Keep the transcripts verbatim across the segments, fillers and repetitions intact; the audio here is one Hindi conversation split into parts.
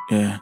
Yeah.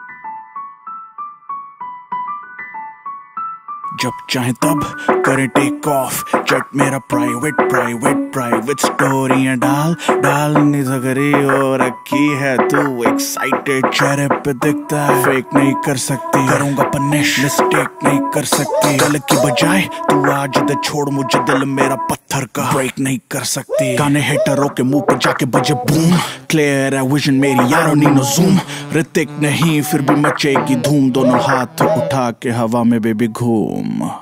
जब चाहे तब करें टेक ऑफ, चट मेरा प्राइवेट प्राइवेट प्राइवेट स्टोरियां डाल डाल नहीं सकरी हो रखी है तू एक्साइटेड चेहरे पे दिखता है, फेक नहीं कर सकती, करूंगा पनिश मिस्टेक नहीं कर सकती, गल की बजाय तू आज दे छोड़ मुझे, दिल मेरा पत्थर का ब्रेक नहीं कर सकती, गाने हेटरों के मुंह पे जाके बजे बूम, क्लियर है विजन मेरी यारो नीनो जूम, ऋतिक नहीं फिर भी मचेगी धूम, दोनों हाथ उठा के हवा में बेबी घूम।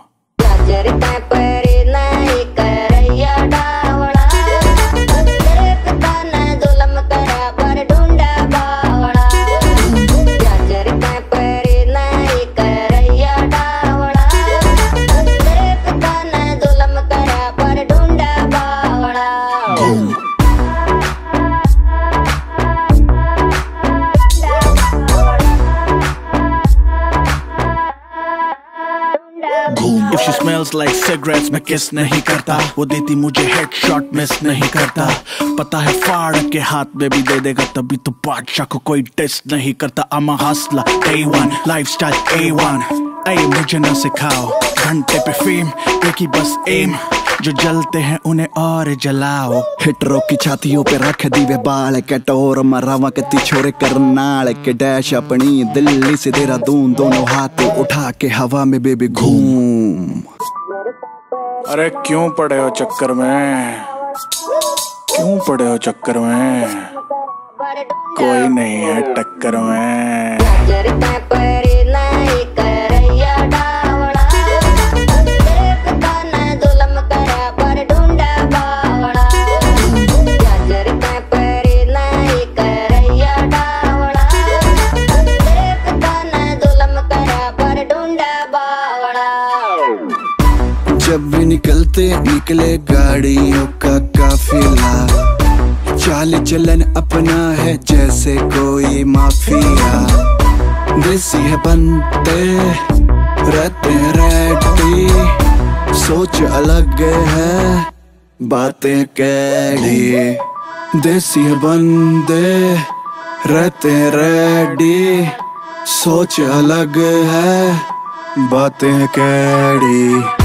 If she smells like cigarettes मैं किस नहीं करता, वो देती मुझे हेडशॉट मिस नहीं करता, पता है फाड़ के हाथ में भी दे देगा तभी तो बादशाह को कोई टेस्ट नहीं करता। I'm a hustler, day one, lifestyle A one, ऐ मुझे न सिखाओ, घंटे पे फेम एक ही बस एम, जो जलते हैं उन्हें और जलाओ, हिटरों की छातियों पे रख दीवे बाल के टोर मरावा के छोरे करनाल के डैश अपनी दिल्ली से देहरादून, दोनों हाथ उठा के हवा में बेबी घूम। अरे क्यों पड़े हो चक्कर में, क्यों पड़े हो चक्कर में, कोई नहीं है टक्कर में। जब भी निकलते निकले गाड़ियों का काफिला, चाल चलन अपना है जैसे कोई माफिया, देसी है बनते रहते रेडी, सोच अलग है बातें कैडी, देसी है बंदे रहते रेडी, सोच अलग है बातें कैडी।